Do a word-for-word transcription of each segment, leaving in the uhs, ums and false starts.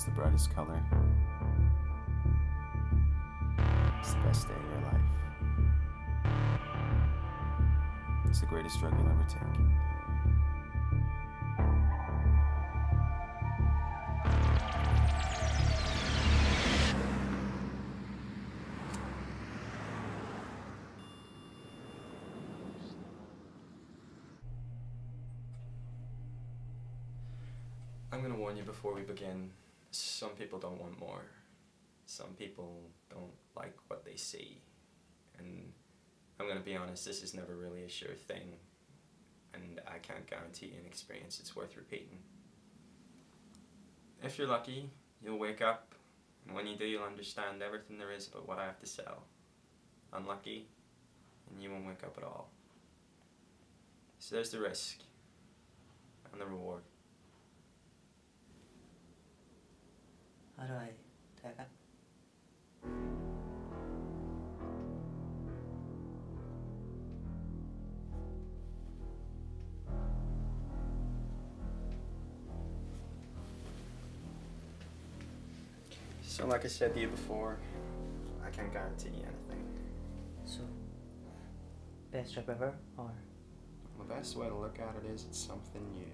It's the brightest color. It's the best day of your life. It's the greatest drug you'll ever take. I'm going to warn you before we begin, some people don't want more. Some people don't like what they see. And I'm going to be honest, this is never really a sure thing. And I can't guarantee you an experience that's worth repeating. If you're lucky, you'll wake up, and when you do, you'll understand everything there is about what I have to sell. Unlucky, and you won't wake up at all. So there's the risk, and the reward. How do I take it? So like I said to you before, I can't guarantee you anything. So, best trip ever, or? The best way to look at it is it's something new.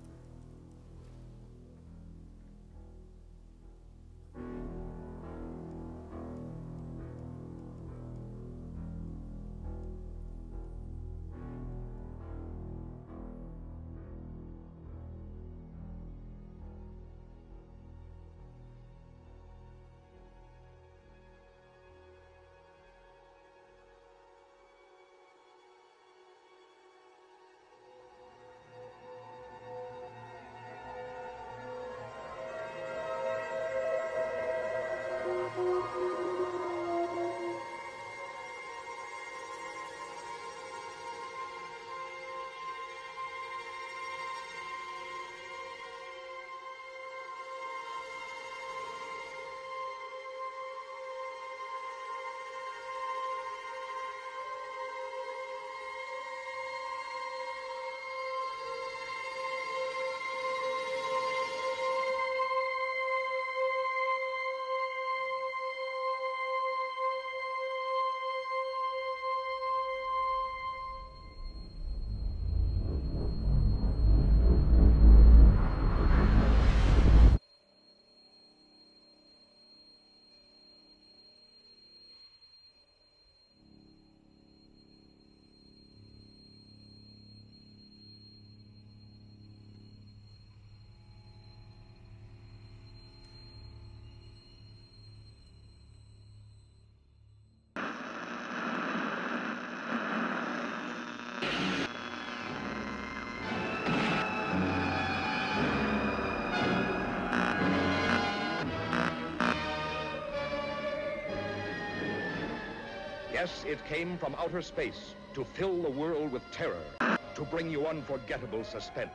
Yes, it came from outer space to fill the world with terror, to bring you unforgettable suspense.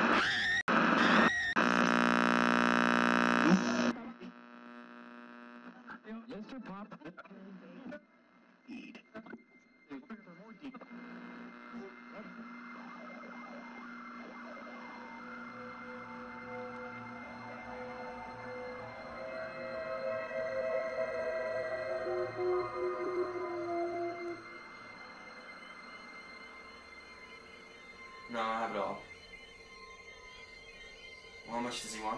Mister Pop. No, I have it all. Well, how much does he want?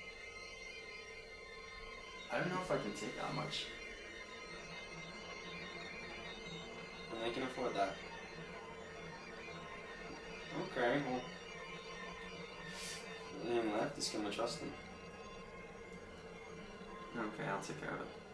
I don't know if I can take that much. And I can afford that. Okay, well. Nothing left, just gonna trust him. Okay, I'll take care of it.